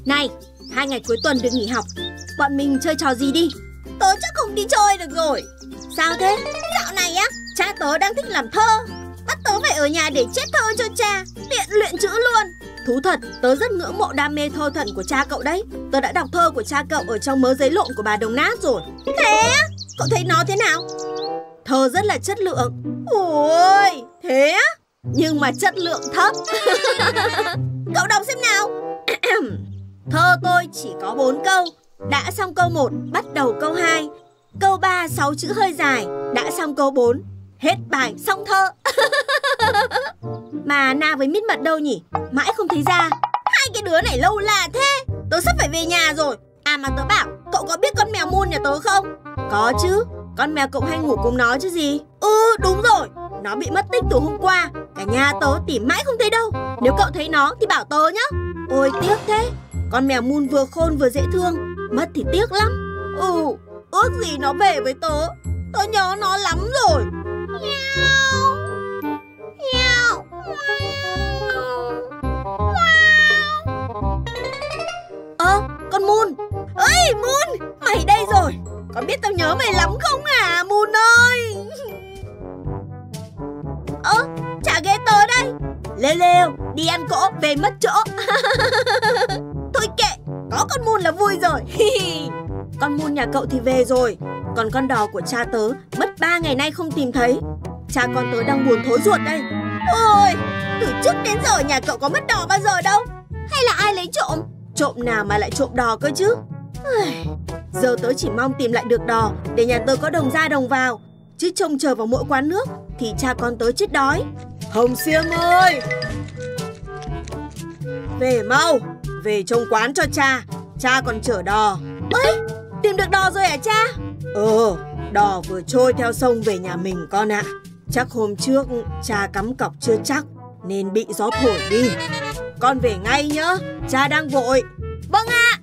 Này, 2 ngày cuối tuần được nghỉ học, bọn mình chơi trò gì đi? Tớ chắc không đi chơi được rồi. Sao thế? Dạo này á, cha tớ đang thích làm thơ, bắt tớ phải ở nhà để chép thơ cho cha, tiện luyện chữ luôn. Thú thật, tớ rất ngưỡng mộ đam mê thơ thẩn của cha cậu đấy. Tớ đã đọc thơ của cha cậu ở trong Mớ Giấy Lộn của bà Đồng Nát rồi. Thế á? Cậu thấy nó thế nào? Thơ rất là chất lượng. Ôi, thế á? Nhưng mà chất lượng thấp. Cậu đọc xem nào. Thơ tôi chỉ có 4 câu. Đã xong câu 1, bắt đầu câu 2. Câu 3, 6 chữ hơi dài. Đã xong câu 4. Hết bài, xong thơ. Mà Na với Mít Mật đâu nhỉ? Mãi không thấy ra. Hai cái đứa này lâu là thế. Tớ sắp phải về nhà rồi. À mà tớ bảo, cậu có biết con mèo Moon nhà tớ không? Có chứ, con mèo cậu hay ngủ cùng nó chứ gì. Đúng rồi, nó bị mất tích từ hôm qua. Cả nhà tớ tìm mãi không thấy đâu. Nếu cậu thấy nó thì bảo tớ nhá. Ôi tiếc thế. Con mèo Moon vừa khôn vừa dễ thương, mất thì tiếc lắm. Ước gì nó về với tớ. Tớ nhớ nó lắm rồi. Con Moon. Ơi Moon, mày đây rồi. Có biết tao nhớ mày lắm không hả Moon ơi? Trả ghế tớ đây. Lêu, đi ăn cỗ, về mất chỗ. Thôi kệ, có con Moon là vui rồi. Con Moon nhà cậu thì về rồi. Còn con đò của cha tớ mất 3 ngày nay không tìm thấy. Cha con tớ đang buồn thối ruột đây. Ôi, từ trước đến giờ nhà cậu có mất đò bao giờ đâu. Hay là ai lấy trộm? Trộm nào mà lại trộm đò cơ chứ. Giờ tớ chỉ mong tìm lại được đò để nhà tớ có đồng ra đồng vào. Chứ trông chờ vào mỗi quán nước thì cha con tớ chết đói. Hồng Xiêm ơi, về mau, về trông quán cho cha. Cha còn chở đò. Ơi, tìm được đò rồi hả cha? Đò vừa trôi theo sông về nhà mình con ạ. Chắc hôm trước cha cắm cọc chưa chắc nên bị gió thổi đi. Con về ngay nhá, cha đang vội. Vâng ạ.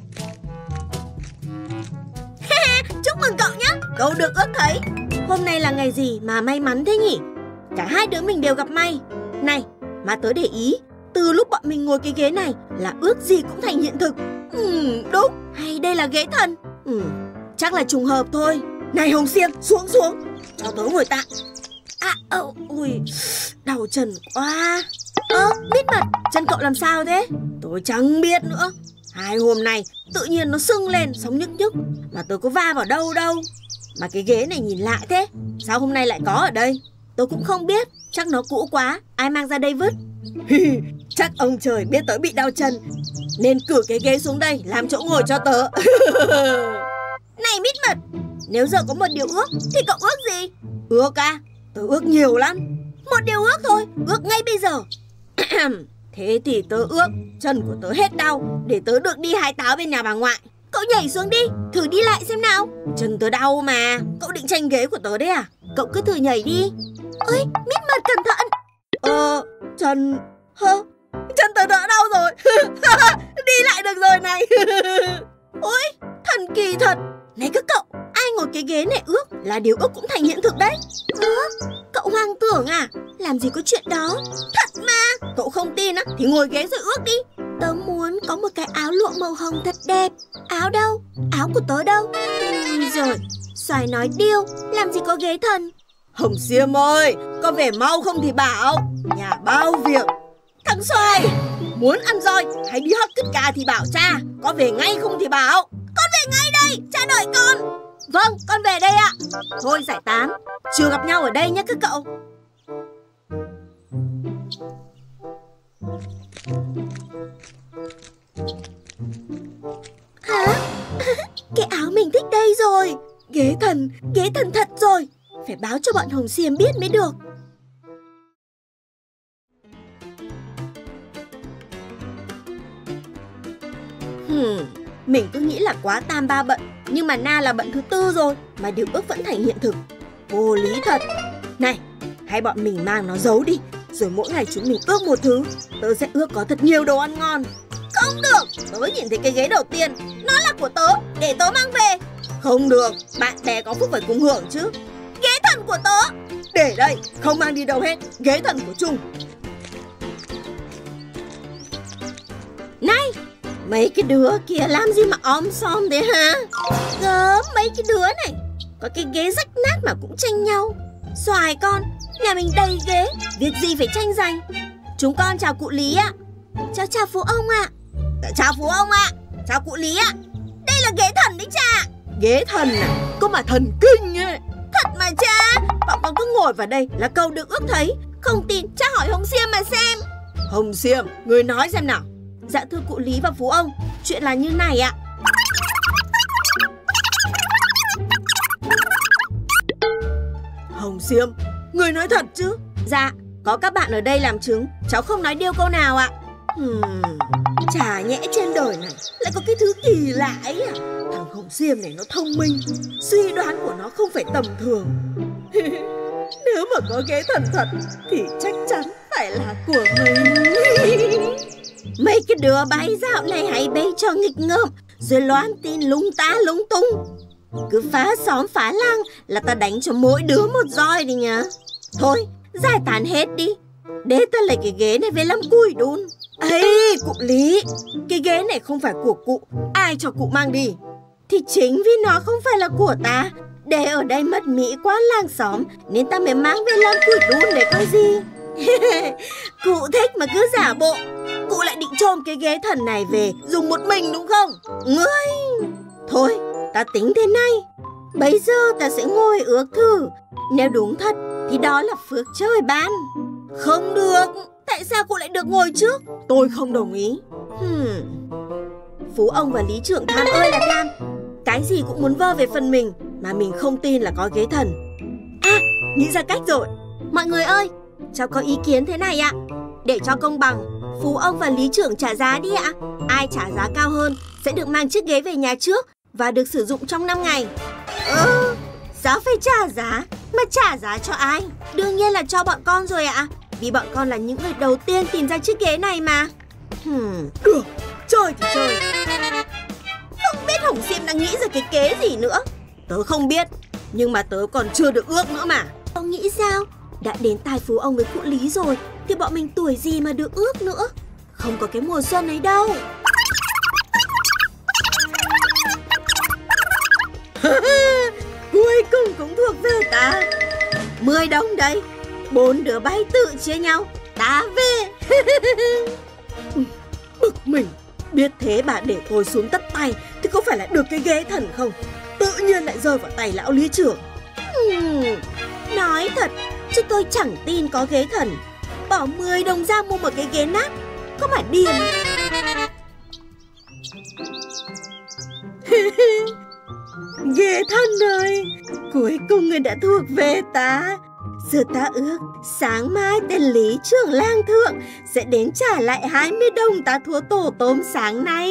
Chúc mừng cậu nhé, cậu được ước thấy. Hôm nay là ngày gì mà may mắn thế nhỉ? Cả hai đứa mình đều gặp may. Này, mà tớ để ý, từ lúc bọn mình ngồi cái ghế này là ước gì cũng thành hiện thực. Đúng, hay đây là ghế thần? Chắc là trùng hợp thôi. Này Hồng Xiêm, xuống, cho tớ ngồi tạm. Ui, đau chân quá. Mít Mật, chân cậu làm sao thế? Tôi chẳng biết nữa. 2 hôm nay tự nhiên nó sưng lên, sống nhức nhức. Mà tôi có va vào đâu đâu. Mà cái ghế này nhìn lạ thế. Sao hôm nay lại có ở đây? Tôi cũng không biết. Chắc nó cũ quá, ai mang ra đây vứt. Chắc ông trời biết tớ bị đau chân nên cử cái ghế xuống đây làm chỗ ngồi cho tớ. Này Mít Mật, nếu giờ có một điều ước thì cậu ước gì? Ước à? Tớ ước nhiều lắm. Một điều ước thôi, ước ngay bây giờ. Thế thì tớ ước chân của tớ hết đau để tớ được đi hái táo bên nhà bà ngoại. Cậu nhảy xuống đi, thử đi lại xem nào. Chân tớ đau mà. Cậu định tranh ghế của tớ đấy à? Cậu cứ thử nhảy đi. Ôi, Mít Mật cẩn thận. Chân tớ đỡ đau rồi. Đi lại được rồi này. Ôi, thần kỳ thật. Này các cậu, ai ngồi cái ghế này ước là điều ước cũng thành hiện thực đấy. Cậu hoang tưởng à? Làm gì có chuyện đó. Thật mà. Cậu không tin á thì ngồi ghế rồi ước đi. Tớ muốn có một cái áo lụa màu hồng thật đẹp. Áo đâu? Áo của tớ đâu? Rồi, Xoài nói điêu, làm gì có ghế thần. Hồng Xiêm ơi, con về mau không thì bảo. Nhà bao việc. Thằng Xoài, muốn ăn roi hay đi hấp cứt cà thì bảo cha. Con về ngay không thì bảo. Con về ngay đây, cha đợi con. Vâng, con về đây ạ. Thôi giải tán, chưa gặp nhau ở đây nhé các cậu. Hả? Cái áo mình thích đây rồi. Ghế thần thật rồi. Phải báo cho bọn Hồng Xiêm biết mới được. Mình cứ nghĩ là quá tam ba bận, nhưng mà Na là bận thứ 4 rồi mà điều ước vẫn thành hiện thực. Vô lý thật. Này, hay bọn mình mang nó giấu đi, rồi mỗi ngày chúng mình ước một thứ. Tớ sẽ ước có thật nhiều đồ ăn ngon. Không được, tớ nhìn thấy cái ghế đầu tiên, nó là của tớ, để tớ mang về. Không được, bạn bè có phúc phải cùng hưởng chứ. Ghế thần của tớ. Để đây, không mang đi đâu hết, ghế thần của Trung. Này, Mấy cái đứa kia làm gì mà om som thế hả? Gớm mấy cái đứa này. Có cái ghế rách nát mà cũng tranh nhau. Xoài con, nhà mình đầy ghế, việc gì phải tranh giành. Chúng con chào cụ Lý ạ. Chào Phú ông ạ. Chào Phú ông ạ. Chào cụ Lý ạ. Đây là ghế thần đấy cha. Ghế thần à? Có mà thần kinh ấy. Thật mà cha. Bọn con cứ ngồi vào đây là cầu được ước thấy. Không tin cha hỏi Hồng Xiêm mà xem. Hồng Xiêm, người nói xem nào. Dạ thưa cụ Lý và Phú ông, chuyện là như này ạ. Hồng Xiêm, người nói thật chứ? Dạ, có các bạn ở đây làm chứng, cháu không nói điêu câu nào ạ. Chả nhẽ trên đời này lại có cái thứ kỳ lạ ấy à? Thằng Hồng Xiêm này nó thông minh, suy đoán của nó không phải tầm thường. Nếu mà có ghế thần thật thì chắc chắn phải là của mình. Mấy cái đứa bái dạo này hãy bê cho nghịch ngợm, rồi loan tin lung ta lung tung. Cứ phá xóm phá làng là ta đánh cho mỗi đứa một roi đi nhá. Thôi, giải tán hết đi. Để ta lấy cái ghế này về làm cùi đun. Ây, cụ Lý, cái ghế này không phải của cụ. Ai cho cụ mang đi? Thì chính vì nó không phải là của ta, để ở đây mất mỹ quá làng xóm, nên ta mới mang về làm cùi đun để coi gì. Cụ thích mà cứ giả bộ. Cụ lại định trộm cái ghế thần này về dùng một mình đúng không? Ngươi! Thôi, ta tính thế này. Bây giờ ta sẽ ngồi ước thử. Nếu đúng thật thì đó là phước trời ban. Không được. Tại sao cụ lại được ngồi trước? Tôi không đồng ý. Phú ông và lý trưởng tham ơi là tham. Cái gì cũng muốn vơ về phần mình, mà mình không tin là có ghế thần. À, nghĩ ra cách rồi. Mọi người ơi, cháu có ý kiến thế này ạ. Để cho công bằng, Phú ông và lý trưởng trả giá đi ạ. Ai trả giá cao hơn sẽ được mang chiếc ghế về nhà trước và được sử dụng trong 5 ngày. Sao phải trả giá? Mà trả giá cho ai? Đương nhiên là cho bọn con rồi ạ. Vì bọn con là những người đầu tiên tìm ra chiếc ghế này mà. Được, chơi thì chơi. Không biết Hồng Xiêm đang nghĩ ra cái kế gì nữa. Tớ không biết, nhưng mà tớ còn chưa được ước nữa mà. Ông nghĩ sao? Đã đến tai Phú ông với cụ Lý rồi thì bọn mình tuổi gì mà được ước nữa. Không có cái mùa xuân ấy đâu. Cuối cùng cũng thuộc về ta. 10 đồng đấy. 4 đứa bay tự chia nhau. Ta về. Bực mình. Biết thế bà để tôi xuống tất tay thì có phải là được cái ghế thần không? Tự nhiên lại rơi vào tay lão lý trưởng. Nói thật, chứ tôi chẳng tin có ghế thần. Bỏ 10 đồng ra mua một cái ghế nát, có mà điên. Ghế thần ơi, cuối cùng người đã thuộc về ta. Giờ ta ước sáng mai tên lý trưởng lang thượng sẽ đến trả lại 20 đồng ta thua tổ tôm sáng nay.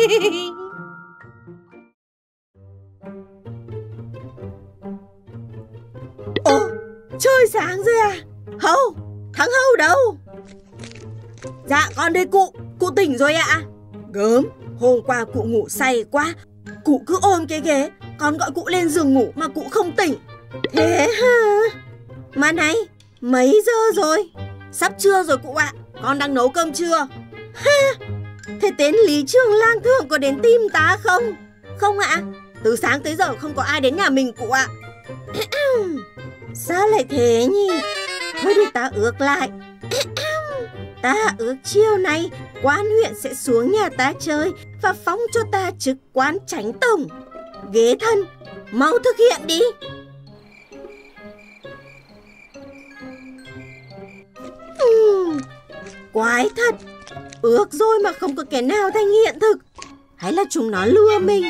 Ồ, trời sáng rồi à? Hâu, thằng Hâu đâu? Dạ con đây cụ, cụ tỉnh rồi ạ. Gớm, hôm qua cụ ngủ say quá. Cụ cứ ôm cái ghế, con gọi cụ lên giường ngủ mà cụ không tỉnh. Thế hả? Mà này, mấy giờ rồi? Sắp trưa rồi cụ ạ, con đang nấu cơm trưa. Ha, thế tên lý trưởng lang thượng có đến tìm ta không? Không ạ, từ sáng tới giờ không có ai đến nhà mình cụ ạ. Sao lại thế nhỉ? Thôi để ta ước lại. Ta ước chiều nay quan huyện sẽ xuống nhà ta chơi và phong cho ta chức quan chánh tổng. Ghế thần, mau thực hiện đi. Quái thật, ước rồi mà không có kẻ nào thành hiện thực. Hay là chúng nó lừa mình?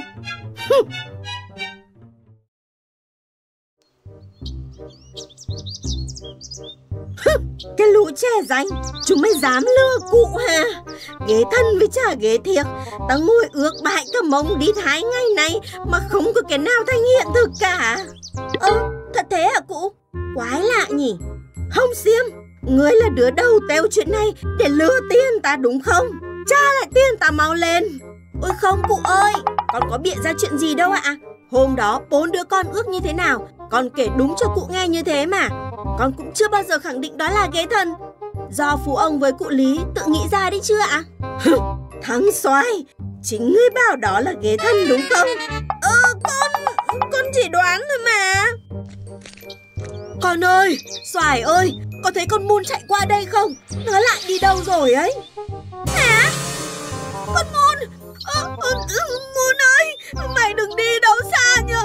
Cái lũ trẻ ránh, chúng mới dám lừa cụ hả? Ghế thân với chả ghế thiệt. Ta ngồi ước bại cả mông đi 2 ngày nay mà không có cái nào thành hiện thực cả. Thật thế hả cụ? Quái lạ nhỉ. Hồng Xiêm, ngươi là đứa đầu têu chuyện này để lừa tiền ta đúng không? Trả lại tiền ta mau lên. Ôi không cụ ơi, con có bịa ra chuyện gì đâu ạ. Hôm đó 4 đứa con ước như thế nào, con kể đúng cho cụ nghe như thế mà. Con cũng chưa bao giờ khẳng định đó là ghế thần. Do Phú ông với cụ Lý tự nghĩ ra đấy chứ ạ. Thằng xoái, chính ngươi bảo đó là ghế thần đúng không? Con chỉ đoán thôi mà. Con ơi, Xoài ơi, có thấy con Moon chạy qua đây không? Nó lại đi đâu rồi ấy? Hả? Con Moon! Moon ơi, mày đừng đi đâu xa nhá.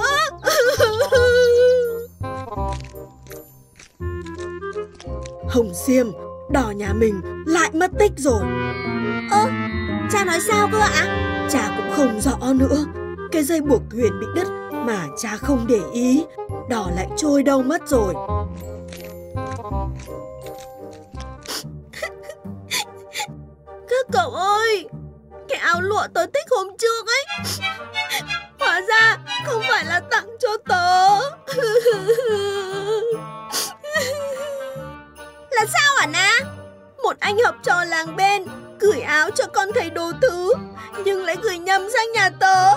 Hồng Diêm, đỏ nhà mình lại mất tích rồi. Cha nói sao cơ ạ? Cha cũng không rõ nữa. Cái dây buộc thuyền bị đứt mà cha không để ý, đỏ lại trôi đâu mất rồi. Các cậu ơi, cái áo lụa tớ thích hôm trước ấy, hóa ra không phải là tặng cho tớ. Là sao hả Na? Một anh học trò làng bên gửi áo cho con thầy đồ thứ, nhưng lại gửi nhầm sang nhà tớ.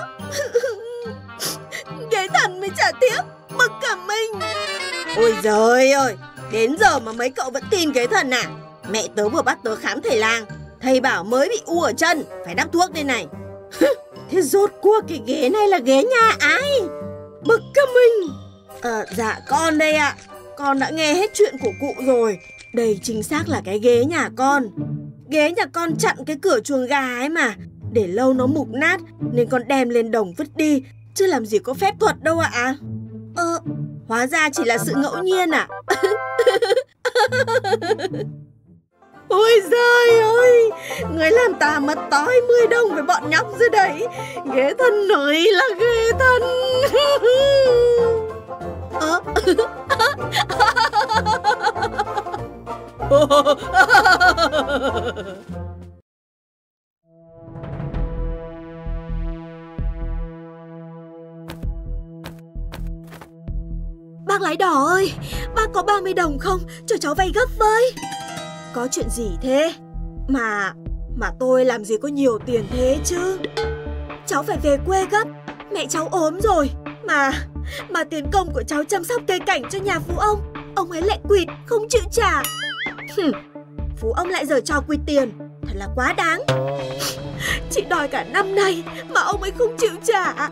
Ghế thần mới trả tiếp, bực cả mình. Ôi giời ơi, đến giờ mà mấy cậu vẫn tin ghế thần à? Mẹ tớ vừa bắt tớ khám thầy làng, thầy bảo mới bị u ở chân, phải đắp thuốc đây này. Thế rốt cuộc cái ghế này là ghế nhà ai? Bực cả mình. Dạ con đây ạ. Con đã nghe hết chuyện của cụ rồi. Đây chính xác là cái ghế nhà con. Ghế nhà con chặn cái cửa chuồng gà ấy mà. Để lâu nó mục nát nên con đem lên đồng vứt đi, chứ làm gì có phép thuật đâu ạ. Hóa ra chỉ là sự ngẫu nhiên à? Ôi giời ơi, người làm ta mất tối 10 đồng với bọn nhóc dưới đấy. Ghế thần nói là ghế thần. Bác lái đỏ ơi, bác có 30 đồng không? Cho cháu vay gấp với. Có chuyện gì thế? Mà tôi làm gì có nhiều tiền thế chứ? Cháu phải về quê gấp, mẹ cháu ốm rồi. Mà tiền công của cháu chăm sóc cây cảnh cho nhà phú ông ấy lại quỵt, không chịu trả. Phú ông lại giở trò quỵt tiền, thật là quá đáng. Chị đòi cả năm nay mà ông ấy không chịu trả.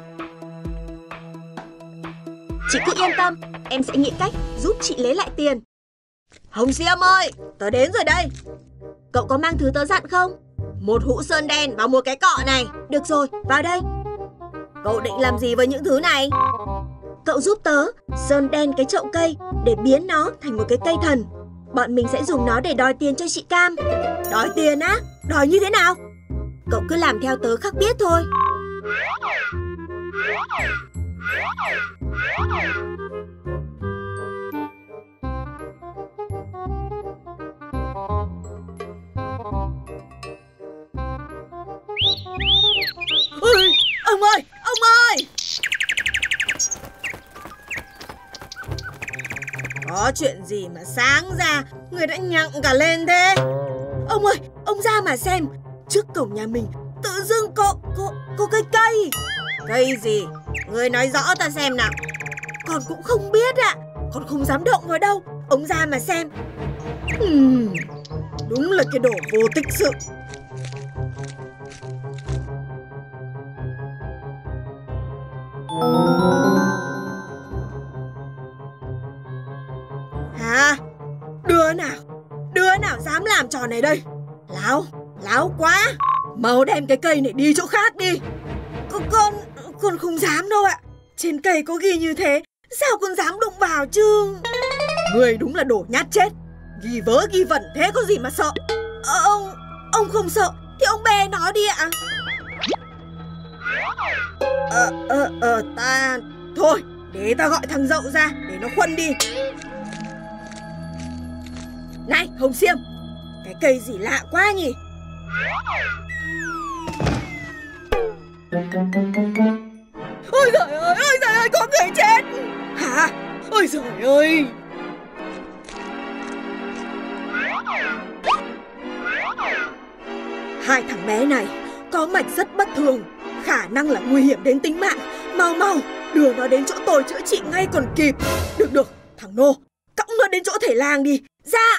Chị cứ yên tâm, em sẽ nghĩ cách giúp chị lấy lại tiền. Hồng Diêm ơi, tớ đến rồi đây. Cậu có mang thứ tớ dặn không? Một hũ sơn đen và một cái cọ này. Được rồi, vào đây. Cậu định làm gì với những thứ này? Cậu giúp tớ sơn đen cái chậu cây để biến nó thành một cái cây thần. Bọn mình sẽ dùng nó để đòi tiền cho chị Cam. Đòi tiền á? Đòi như thế nào? Cậu cứ làm theo tớ khắc biết thôi. Ôi, ông ơi, ông ơi! Có chuyện gì mà sáng ra người đã nhặng cả lên thế? Ông ơi, ông ra mà xem. Trước cổng nhà mình tự dưng có cái cây. Cây gì? Người nói rõ ta xem nào. Con cũng không biết ạ. Con không dám động vào đâu. Ông ra mà xem. Đúng là cái đồ vô tích sự. Hả? Đứa nào dám làm trò này đây? Láo quá. Mau đem cái cây này đi chỗ khác đi. Con không dám đâu ạ. Trên cây có ghi như thế, sao con dám đụng vào chứ? Người đúng là đồ nhát chết. Ghi vớ ghi vẩn thế có gì mà sợ? Ông không sợ thì ông bè nó đi ạ. Ta... Thôi, để ta gọi thằng Dậu ra để nó khuân đi. Này, Hồng Diêm, cái cây gì lạ quá nhỉ? Ôi giời ơi, có người chết. Hả? Ôi giời ơi. Hai thằng bé này có mạch rất bất thường, khả năng là nguy hiểm đến tính mạng. Mau đưa nó đến chỗ tôi chữa trị ngay còn kịp. Được, thằng Nô, cõng nó đến chỗ thầy làng đi. Ra.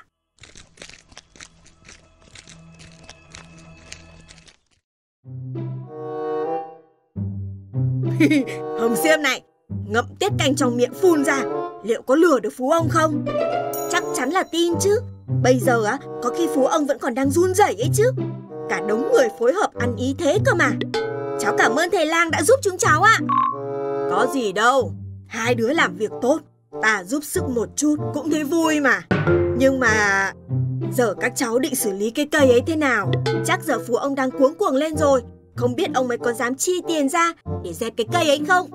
Hồng Xiêm này, ngậm tiết canh trong miệng phun ra, liệu có lừa được Phú ông không? Chắc chắn là tin chứ. Bây giờ á, có khi Phú ông vẫn còn đang run rẩy ấy chứ. Cả đống người phối hợp ăn ý thế cơ mà. Cháu cảm ơn thầy lang đã giúp chúng cháu ạ. Có gì đâu, hai đứa làm việc tốt, ta giúp sức một chút cũng thấy vui mà. Nhưng mà giờ các cháu định xử lý cái cây ấy thế nào? Chắc giờ Phú ông đang cuống cuồng lên rồi. Không biết ông ấy có dám chi tiền ra để dẹp cái cây ấy không?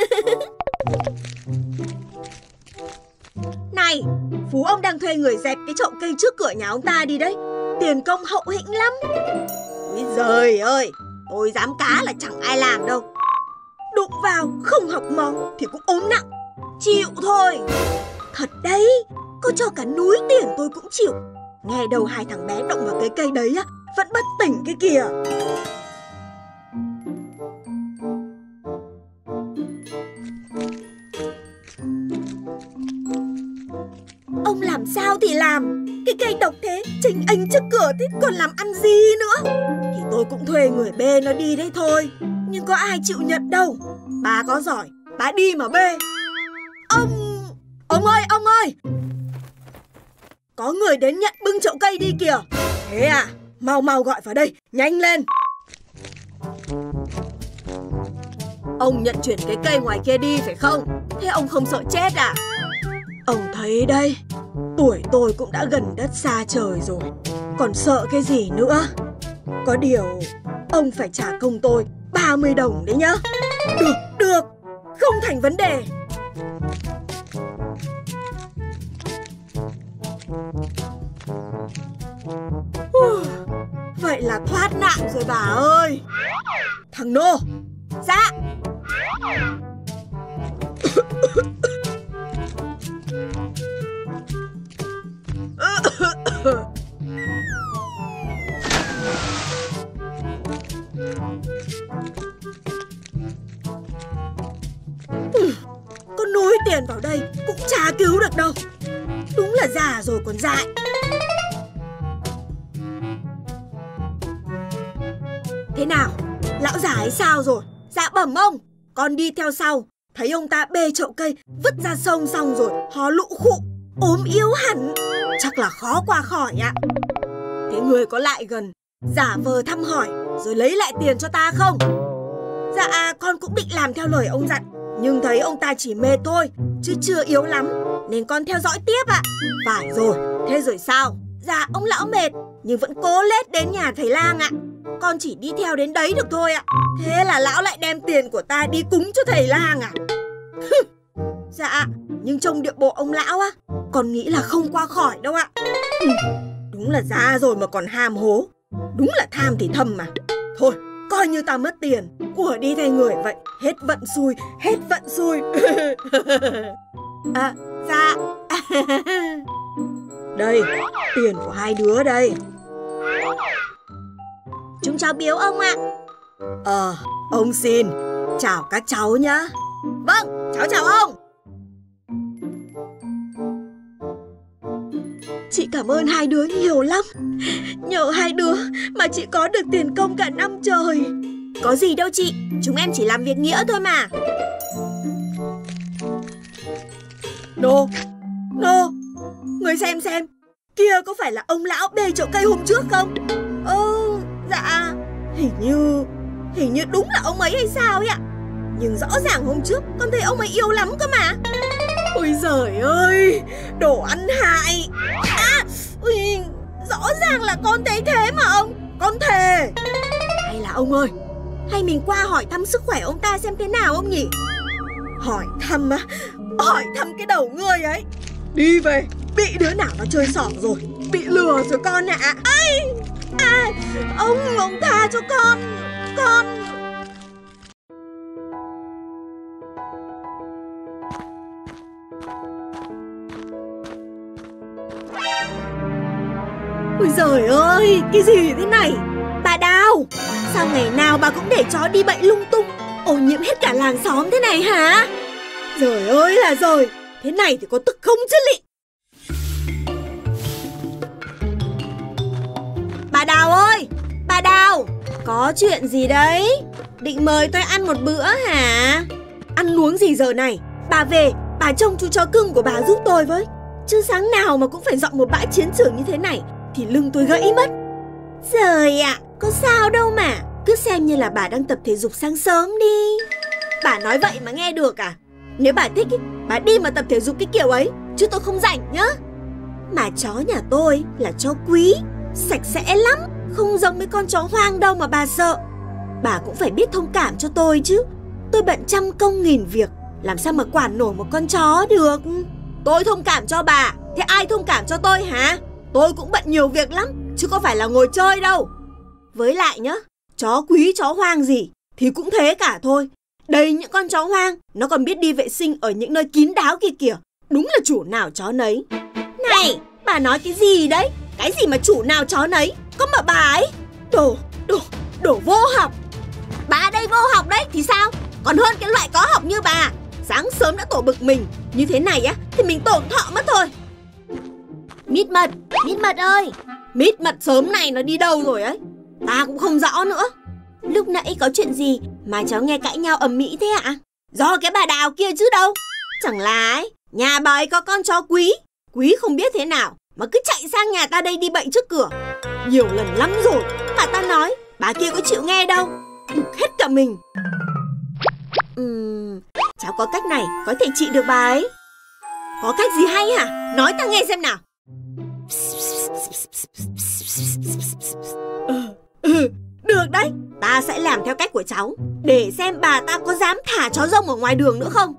Này, Phú ông đang thuê người dẹp cái chậu cây trước cửa nhà ông ta đi đấy. Tiền công hậu hĩnh lắm. Úi giời ơi, tôi dám cá là chẳng ai làm đâu. Đụng vào không học mò thì cũng ốm nặng. Chịu thôi. Thật đấy, có cho cả núi tiền tôi cũng chịu. Nghe đầu hai thằng bé động vào cái cây đấy á, vẫn bất tỉnh cái kìa. Ông làm sao thì làm, cái cây độc thế, chênh ênh trước cửa thế còn làm ăn gì nữa. Thì tôi cũng thuê người bê nó đi đấy thôi, nhưng có ai chịu nhận đâu. Bà có giỏi, bà đi mà bê. Ông ơi, có người đến nhận bưng chậu cây đi kìa. Thế à, mau mau gọi vào đây, nhanh lên. Ông nhận chuyển cái cây ngoài kia đi phải không? Thế ông không sợ chết à? Ông thấy đây, tuổi tôi cũng đã gần đất xa trời rồi, còn sợ cái gì nữa. Có điều ông phải trả công tôi 30 đồng đấy nhá. Được, không thành vấn đề. Vậy là thoát nạn rồi bà ơi. Thằng Nô. Dạ. Con núi tiền vào đây cũng chả cứu được đâu. Đúng là già rồi còn dại. Thế nào, lão già ấy sao rồi? Dạ bẩm ông, con đi theo sau, thấy ông ta bê chậu cây vứt ra sông xong rồi hó lũ khụ, ốm yếu hẳn, chắc là khó qua khỏi ạ. Thế người có lại gần, giả vờ thăm hỏi rồi lấy lại tiền cho ta không? Dạ con cũng định làm theo lời ông dặn, nhưng thấy ông ta chỉ mệt thôi chứ chưa yếu lắm, nên con theo dõi tiếp ạ. Phải rồi, thế rồi sao? Dạ ông lão mệt nhưng vẫn cố lết đến nhà thầy lang ạ. Con chỉ đi theo đến đấy được thôi ạ. Thế là lão lại đem tiền của ta đi cúng cho thầy lang à? Dạ, nhưng trông điệu bộ ông lão á, con nghĩ là không qua khỏi đâu ạ. Đúng là già rồi mà còn ham hố. Đúng là tham thì thầm mà. Thôi, coi như ta mất tiền, của đi thay người vậy. Hết vận xui, hết vận xui. Dạ. Đây, tiền của hai đứa đây. Chúng cháu biếu ông ạ. Ông xin. Chào các cháu nhá. Vâng, cháu chào ông. Chị cảm ơn hai đứa nhiều lắm. Nhờ hai đứa mà chị có được tiền công cả năm trời. Có gì đâu chị, chúng em chỉ làm việc nghĩa thôi mà. Nô, người xem, kia có phải là ông lão bê chậu cây hôm trước không? Dạ, hình như đúng là ông ấy hay sao ấy ạ. Nhưng rõ ràng hôm trước con thấy ông ấy yêu lắm cơ mà. Ôi giời ơi, đồ ăn hại. Rõ ràng là con thấy thế mà ông, con thề. Hay là ông ơi, hay mình qua hỏi thăm sức khỏe ông ta xem thế nào ông nhỉ? Hỏi thăm á? Hỏi thăm cái đầu ngươi ấy. Đi về, bị đứa nào nó chơi xỏ rồi, bị lừa rồi con ạ. Ông tha cho con. Ôi giời ơi, cái gì thế này? Bà Đào, sao ngày nào bà cũng để chó đi bậy lung tung, ô nhiễm hết cả làng xóm thế này hả? Giời ơi là giời, thế này thì có tức không chứ lị. Bà Đào ơi, bà Đào, có chuyện gì đấy? định mời tôi ăn một bữa hả? Ăn uống gì giờ này? Bà về, bà trông chú chó cưng của bà giúp tôi với. Chứ sáng nào mà cũng phải dọn một bãi chiến trường như thế này thì lưng tôi gãy mất. Trời ạ, có sao đâu mà. Cứ xem như là bà đang tập thể dục sáng sớm đi. Bà nói vậy mà nghe được à? Nếu bà thích ý, bà đi mà tập thể dục cái kiểu ấy, chứ tôi không rảnh nhá. Mà chó nhà tôi là chó quý, sạch sẽ lắm, không giống mấy con chó hoang đâu mà bà sợ. Bà cũng phải biết thông cảm cho tôi chứ. Tôi bận trăm công nghìn việc, làm sao mà quản nổi một con chó được. Tôi thông cảm cho bà, thế ai thông cảm cho tôi hả? Tôi cũng bận nhiều việc lắm, chứ có phải là ngồi chơi đâu. Với lại nhá, chó quý chó hoang gì thì cũng thế cả thôi. Đây những con chó hoang, nó còn biết đi vệ sinh ở những nơi kín đáo kia kìa. Đúng là chủ nào chó nấy. Này, bà nói cái gì đấy? Cái gì mà chủ nào chó nấy? Có mà bà ấy Đồ vô học. Bà đây vô học đấy thì sao? Còn hơn cái loại có học như bà. Sáng sớm đã tổ bực mình như thế này á thì mình tổn thọ mất thôi. Mít mật ơi. Mít mật sớm này nó đi đâu rồi ấy? Ta cũng không rõ nữa. Lúc nãy có chuyện gì mà cháu nghe cãi nhau ầm ĩ thế ạ? Do cái bà Đào kia chứ đâu. Chẳng là ấy, nhà bà ấy có con chó quý không biết thế nào mà cứ chạy sang nhà ta đây đi bậy trước cửa. Nhiều lần lắm rồi mà ta nói, bà kia có chịu nghe đâu. Bực hết cả mình. Cháu có cách này có thể trị được bà ấy. Có cách gì hay hả? Nói ta nghe xem nào. Được đấy, ta sẽ làm theo cách của cháu, để xem bà ta có dám thả chó rông ở ngoài đường nữa không.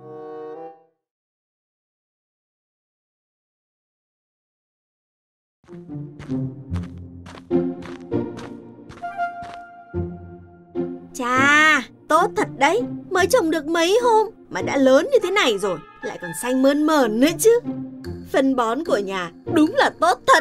Chà, tốt thật đấy. Mới trồng được mấy hôm mà đã lớn như thế này rồi, lại còn xanh mơn mởn nữa chứ. Phân bón của nhà đúng là tốt thật.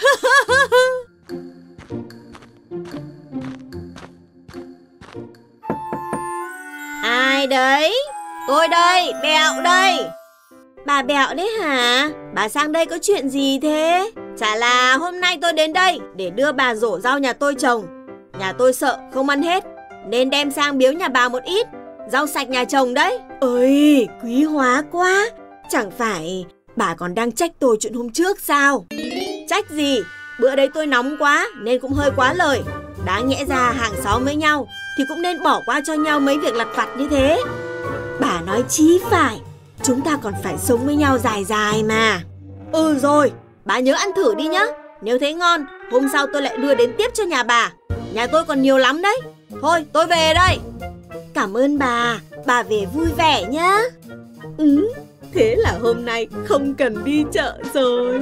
Ai đấy? Tôi đây, Bẹo đây. Bà Bẹo đấy hả? Bà sang đây có chuyện gì thế? Chả là hôm nay tôi đến đây để đưa bà rổ rau nhà tôi trồng. Nhà tôi sợ không ăn hết nên đem sang biếu nhà bà một ít. Rau sạch nhà trồng đấy. Ơi, quý hóa quá. Chẳng phải bà còn đang trách tôi chuyện hôm trước sao? Trách gì? Bữa đấy tôi nóng quá nên cũng hơi quá lời. Đáng nhẽ ra hàng xóm với nhau thì cũng nên bỏ qua cho nhau mấy việc lặt vặt như thế. Bà nói chí phải, chúng ta còn phải sống với nhau dài dài mà. Rồi, bà nhớ ăn thử đi nhá. Nếu thấy ngon, hôm sau tôi lại đưa đến tiếp cho nhà bà. Nhà tôi còn nhiều lắm đấy. Thôi, tôi về đây. Cảm ơn bà về vui vẻ nhá. Thế là hôm nay không cần đi chợ rồi.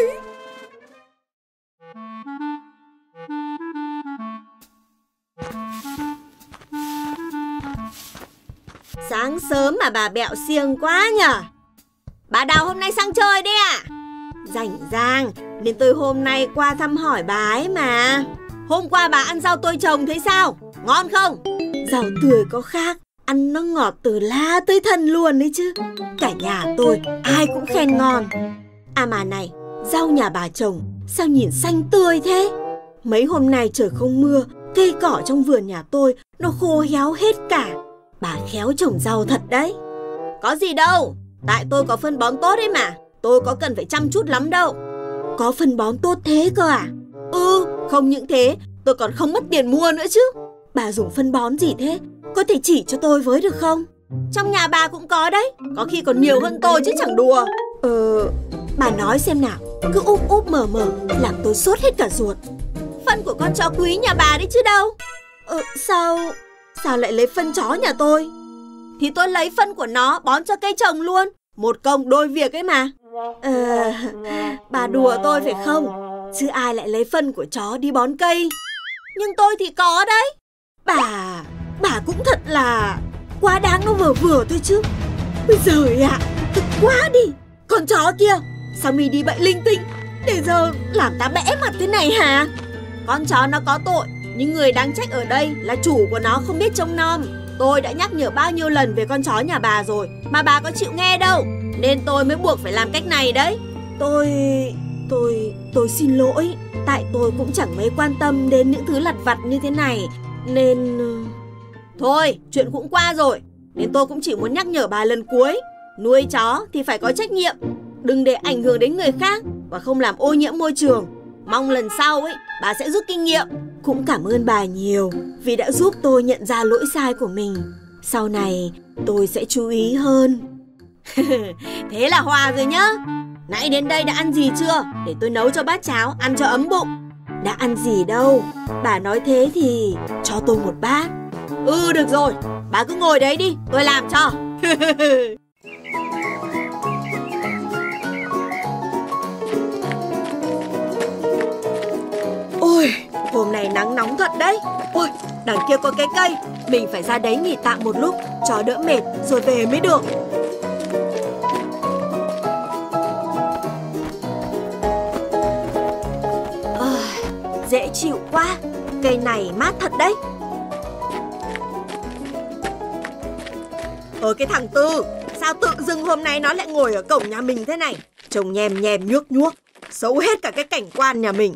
Sáng sớm mà bà Bẹo siêng quá nhở. Bà Đào hôm nay sang chơi đấy à? Rảnh rang nên tôi hôm nay qua thăm hỏi bà ấy mà. Hôm qua bà ăn rau tôi trồng thấy sao? Ngon không? Rau tươi có khác, ăn nó ngọt từ lá tới thân luôn đấy chứ. Cả nhà tôi ai cũng khen ngon. À mà này, rau nhà bà trồng sao nhìn xanh tươi thế? Mấy hôm nay trời không mưa, cây cỏ trong vườn nhà tôi nó khô héo hết cả. Bà khéo trồng rau thật đấy. Có gì đâu, tại tôi có phân bón tốt ấy mà. Tôi có cần phải chăm chút lắm đâu. Có phân bón tốt thế cơ à? Không những thế, tôi còn không mất tiền mua nữa chứ. Bà dùng phân bón gì thế? Có thể chỉ cho tôi với được không? Trong nhà bà cũng có đấy. Có khi còn nhiều hơn tôi chứ chẳng đùa. Bà nói xem nào. Cứ úp úp mở mở làm tôi sốt hết cả ruột. Phân của con chó quý nhà bà đấy chứ đâu. Sao lại lấy phân chó nhà tôi? Thì tôi lấy phân của nó bón cho cây trồng luôn. Một công đôi việc ấy mà. Bà đùa tôi phải không? Chứ ai lại lấy phân của chó đi bón cây. Nhưng tôi thì có đấy. Bà cũng thật là quá đáng, nó vừa vừa thôi chứ. Bây giờ ạ, thật quá đi. Con chó kia sao mi đi bậy linh tinh để giờ làm ta bẽ mặt thế này hả? Con chó nó có tội, nhưng người đáng trách ở đây là chủ của nó không biết trông nom. Tôi đã nhắc nhở bao nhiêu lần về con chó nhà bà rồi mà bà có chịu nghe đâu. Nên tôi mới buộc phải làm cách này đấy. Tôi xin lỗi. Tại tôi cũng chẳng mấy quan tâm đến những thứ lặt vặt như thế này. Nên Thôi, chuyện cũng qua rồi, nên tôi cũng chỉ muốn nhắc nhở bà lần cuối. Nuôi chó thì phải có trách nhiệm, đừng để ảnh hưởng đến người khác và không làm ô nhiễm môi trường. Mong lần sau ấy, bà sẽ rút kinh nghiệm. Cũng cảm ơn bà nhiều vì đã giúp tôi nhận ra lỗi sai của mình. Sau này tôi sẽ chú ý hơn. Thế là hòa rồi nhá. Nãy đến đây đã ăn gì chưa? Để tôi nấu cho bát cháo ăn cho ấm bụng. Đã ăn gì đâu. Bà nói thế thì cho tôi một bát. Được rồi, bà cứ ngồi đấy đi, tôi làm cho. Ôi, hôm nay nắng nóng thật đấy. Ôi, đằng kia có cái cây, mình phải ra đấy nghỉ tạm một lúc cho đỡ mệt rồi về mới được. Dễ chịu quá, cây này mát thật đấy. Cái thằng Tư, sao tự dưng hôm nay nó lại ngồi ở cổng nhà mình thế này? Trông nhem nhem nhuốc nhuốc, xấu hết cả cái cảnh quan nhà mình.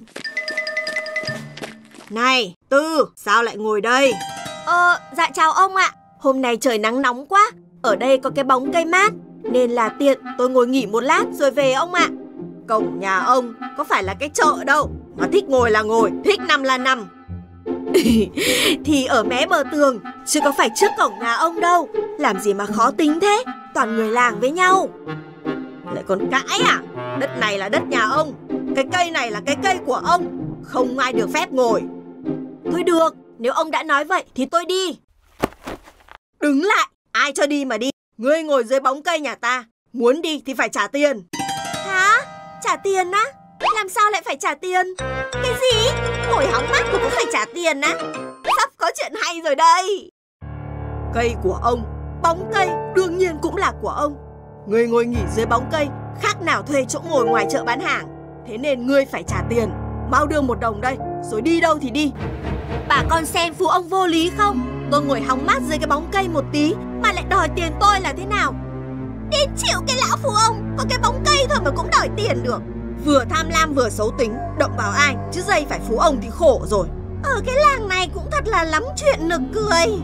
Này, Tư, sao lại ngồi đây? Dạ chào ông ạ. Hôm nay trời nắng nóng quá, ở đây có cái bóng cây mát, nên là tiện tôi ngồi nghỉ một lát rồi về ông ạ. Cổng nhà ông có phải là cái chợ đâu, mà thích ngồi là ngồi, thích nằm là nằm. Thì ở mé bờ tường, chứ có phải trước cổng nhà ông đâu. Làm gì mà khó tính thế, toàn người làng với nhau. Lại còn cãi à? Đất này là đất nhà ông, cái cây này là cái cây của ông, không ai được phép ngồi. Thôi được, nếu ông đã nói vậy thì tôi đi. Đứng lại, ai cho đi mà đi. Ngươi ngồi dưới bóng cây nhà ta, muốn đi thì phải trả tiền. Hả? Trả tiền á? Làm sao lại phải trả tiền? Cái gì? Ngồi hóng mát mà cũng phải trả tiền á? Sắp có chuyện hay rồi đây. Cây của ông, bóng cây đương nhiên cũng là của ông. Ngươi ngồi nghỉ dưới bóng cây khác nào thuê chỗ ngồi ngoài chợ bán hàng. Thế nên ngươi phải trả tiền. Mau đưa 1 đồng đây, rồi đi đâu thì đi. Bà con xem phú ông vô lý không? Tôi ngồi hóng mát dưới cái bóng cây một tí mà lại đòi tiền tôi là thế nào? Đến chịu cái lão phú ông, có cái bóng cây thôi mà cũng đòi tiền được. Vừa tham lam vừa xấu tính, động vào ai, chứ dây phải phú ông thì khổ rồi. Ở cái làng này cũng thật là lắm chuyện nực cười.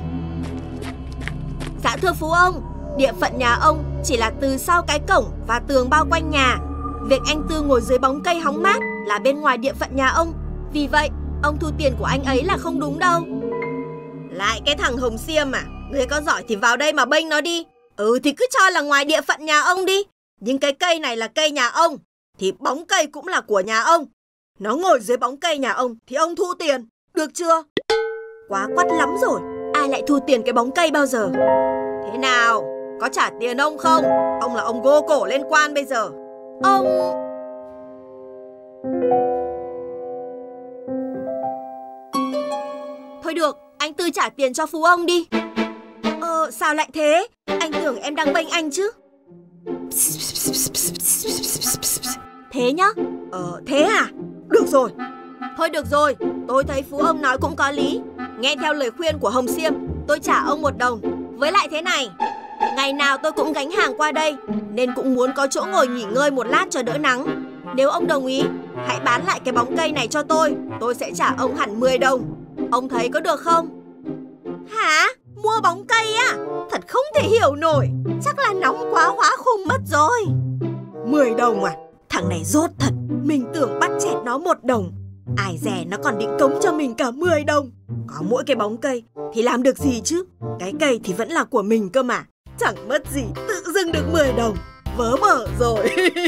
Dạ thưa phú ông, địa phận nhà ông chỉ là từ sau cái cổng và tường bao quanh nhà. Việc anh Tư ngồi dưới bóng cây hóng mát là bên ngoài địa phận nhà ông. Vì vậy, ông thu tiền của anh ấy là không đúng đâu. Lại cái thằng Hồng Xiêm à, người có giỏi thì vào đây mà bênh nó đi. Thì cứ cho là ngoài địa phận nhà ông đi. Nhưng cái cây này là cây nhà ông, thì bóng cây cũng là của nhà ông. Nó ngồi dưới bóng cây nhà ông thì ông thu tiền, được chưa? Quá quắt lắm rồi, ai lại thu tiền cái bóng cây bao giờ? Thế nào, có trả tiền ông không? Ông là ông gô cổ lên quan bây giờ. Ông... Thôi được, anh Tư trả tiền cho phú ông đi. Sao lại thế? Anh tưởng em đang bênh anh chứ. Thế nhá? Thế à? Được rồi. Thôi được rồi, tôi thấy phú ông nói cũng có lý. Nghe theo lời khuyên của Hồng Xiêm, tôi trả ông 1 đồng. Với lại thế này, ngày nào tôi cũng gánh hàng qua đây, nên cũng muốn có chỗ ngồi nghỉ ngơi một lát cho đỡ nắng. Nếu ông đồng ý, hãy bán lại cái bóng cây này cho tôi sẽ trả ông hẳn 10 đồng. Ông thấy có được không? Hả? Mua bóng cây á? Thật không thể hiểu nổi. Chắc là nóng quá hóa khùng mất rồi. 10 đồng à? Thằng này dốt thật. Mình tưởng bắt chẹt nó 1 đồng. Ai dè nó còn định cống cho mình cả 10 đồng. Có mỗi cái bóng cây thì làm được gì chứ? Cái cây thì vẫn là của mình cơ mà. Chẳng mất gì, tự dưng được 10 đồng. Vớ bở rồi.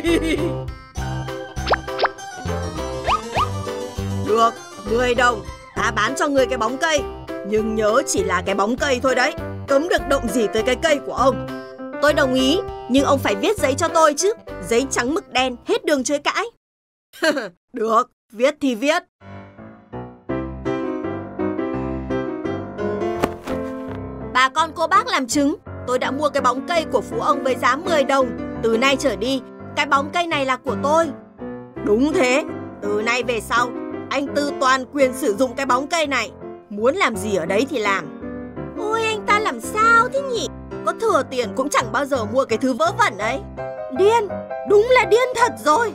Được, 10 đồng. Ta bán cho người cái bóng cây. Nhưng nhớ chỉ là cái bóng cây thôi đấy. Cấm được động gì tới cái cây của ông. Tôi đồng ý, nhưng ông phải viết giấy cho tôi chứ. Giấy trắng mực đen, hết đường chối cãi. Được, viết thì viết. Bà con cô bác làm chứng, tôi đã mua cái bóng cây của phú ông với giá 10 đồng. Từ nay trở đi, cái bóng cây này là của tôi. Đúng thế, từ nay về sau, anh Tư toàn quyền sử dụng cái bóng cây này. Muốn làm gì ở đấy thì làm. Ôi anh ta làm sao thế nhỉ? Có thừa tiền cũng chẳng bao giờ mua cái thứ vớ vẩn ấy. Điên, đúng là điên thật rồi.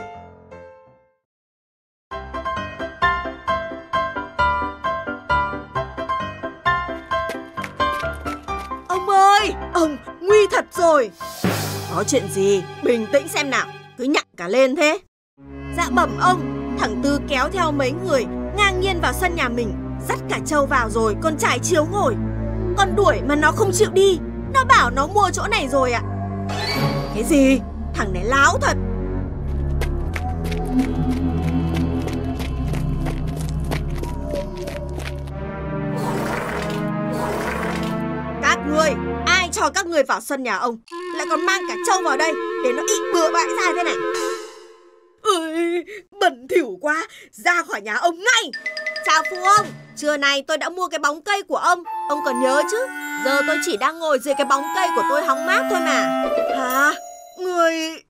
Ông, nguy thật rồi. Có chuyện gì? Bình tĩnh xem nào, cứ nhặng cả lên thế. Dạ bẩm ông, thằng Tư kéo theo mấy người ngang nhiên vào sân nhà mình, dắt cả trâu vào rồi còn trải chiếu ngồi. Con đuổi mà nó không chịu đi, nó bảo nó mua chỗ này rồi ạ. Cái gì? Thằng này láo thật. Các ngươi, ai cho các ngươi vào sân nhà ông, lại còn mang cả trâu vào đây để nó ị bừa bãi ra thế này? Ơi, bẩn thỉu quá, ra khỏi nhà ông ngay. Chào phu ông, trưa nay tôi đã mua cái bóng cây của ông còn nhớ chứ? Giờ tôi chỉ đang ngồi dưới cái bóng cây của tôi hóng mát thôi mà. Hả? Người...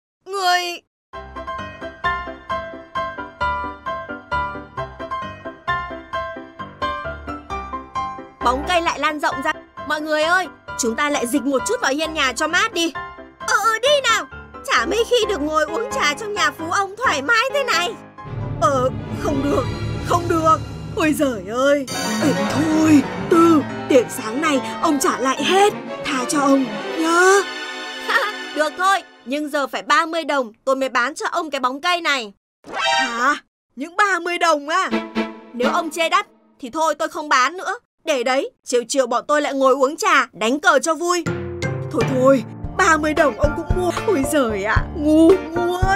Bóng cây lại lan rộng ra. Mọi người ơi, chúng ta lại dịch một chút vào hiên nhà cho mát đi. Đi nào. Chả mấy khi được ngồi uống trà trong nhà phú ông thoải mái thế này. Không được. Ôi giời ơi. Thôi, Tư, tiền sáng nay ông trả lại hết. Tha cho ông nhớ. Được thôi, nhưng giờ phải 30 đồng tôi mới bán cho ông cái bóng cây này. Hả? Những 30 đồng à? Nếu ông chê đắt thì thôi tôi không bán nữa. Để đấy, chiều bọn tôi lại ngồi uống trà, đánh cờ cho vui. Thôi, 30 đồng ông cũng mua. Ôi giời ạ, ngu quá.